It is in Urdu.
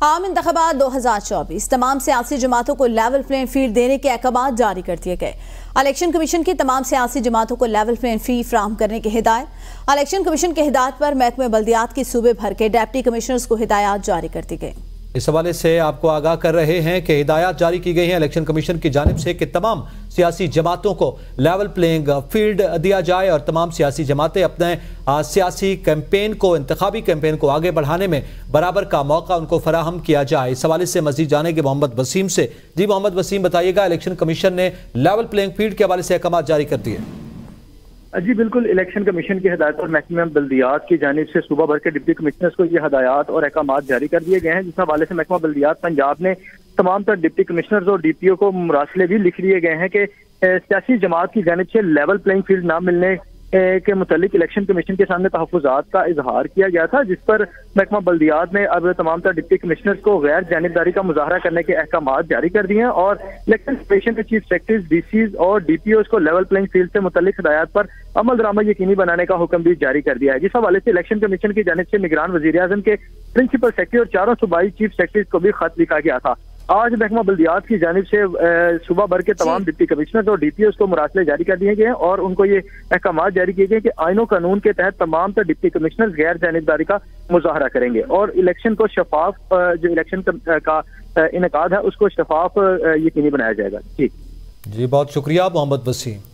عام انتخابات 2024 تمام سیاسی جماعتوں کو لیول پلین فیلڈ دینے کے احکامات جاری کر دیے گئے۔ الیکشن کمیشن کی تمام سیاسی جماعتوں کو لیول پلین فیلڈ فراہم کرنے کی ہدایت۔ الیکشن کمیشن کی ہدایت پر محکمہ بلدیات کی صوبے بھر کے ڈپٹی کمشنرز کو ہدایات جاری کر دی گئی۔ اس حوالے سے آپ کو آگاہ کر رہے ہیں کہ ہدایات جاری کی گئی ہیں الیکشن کمیشن کی جانب سے کہ تمام سیاسی جماعتوں کو لیول پلینگ فیلڈ دیا جائے اور تمام سیاسی جماعتیں اپنے سیاسی کیمپین کو، انتخابی کیمپین کو آگے بڑھانے میں برابر کا موقع ان کو فراہم کیا جائے۔ اس حوالے سے مزید جانیں گے محمد وسیم سے۔ جی محمد وسیم، بتائیے گا الیکشن کمیشن نے لیول پلینگ فیلڈ کے حوالے سے احکامات جاری کر دیے۔ جی بالکل، الیکشن کمیشن کی ہدایت اور محکمہ بلدیات کی جانب سے صوبہ بھر کے ڈپٹی کمشنرز کو یہ ہدایات اور احکامات جاری کر دیے گئے ہیں، جس حوالے سے محکمہ بلدیات پنجاب نے تمام تر ڈپٹی کمشنرز اور ڈی پی او کو مراسلے بھی لکھ دیے گئے ہیں کہ سیاسی جماعت کی جانب سے لیول پلینگ فیلڈ نہ ملنے کے متعلق الیکشن کمیشن کے سامنے تحفظات کا اظہار کیا گیا تھا، جس پر محکمہ بلدیات نے اب تمام تر ڈپٹی کمشنرز کو غیر جانبداری کا مظاہرہ کرنے کے احکامات جاری کر دیے ہیں اور الیکشن کمیشن کے چیف سیکرٹریز، ڈی سیز اور ڈی پی اوز کو لیول پلینگ فیلڈ سے متعلق ہدایات پر عمل درآمد یقینی بنانے کا حکم بھی جاری کر دیا ہے، جس حوالے سے الیکشن کمیشن کی جانب سے نگران وزیر اعظم کے پرنسپل سیکرٹری اور چاروں صوبائی چیف سیکرٹریز کو بھی خط لکھا گیا تھا۔ آج محکمہ بلدیات کی جانب سے صوبہ بھر کے تمام ڈپٹی کمشنرز اور ڈی پی اوز کو مراسلے جاری کر دیے گئے ہیں اور ان کو یہ احکامات جاری کیے گئے کہ آئین و قانون کے تحت تمام تر ڈپٹی کمشنرز غیر جانبداری کا مظاہرہ کریں گے اور الیکشن کو شفاف، جو الیکشن کا انعقاد ہے اس کو شفاف یقینی بنایا جائے گا۔ جی بہت شکریہ محمد وسیم۔